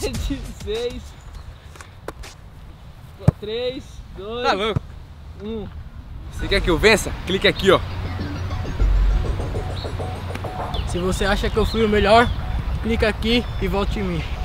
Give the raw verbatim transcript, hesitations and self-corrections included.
sete, seis, três, dois, tá louco? um. Você quer que eu vença? Clique aqui, ó. Se você acha que eu fui o melhor, clica aqui e volte em mim.